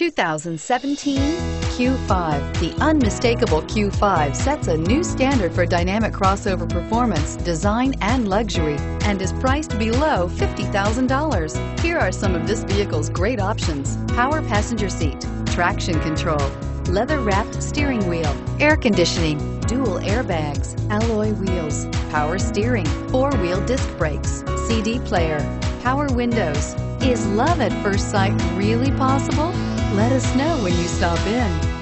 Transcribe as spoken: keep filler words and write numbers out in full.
two thousand seventeen Q five. The unmistakable Q five sets a new standard for dynamic crossover performance, design, and luxury, and is priced below fifty thousand dollars. Here are some of this vehicle's great options: power passenger seat, traction control, leather-wrapped steering wheel, air conditioning, dual airbags, alloy wheels, power steering, four-wheel disc brakes, C D player, power windows. Is love at first sight really possible? Let us know when you stop in.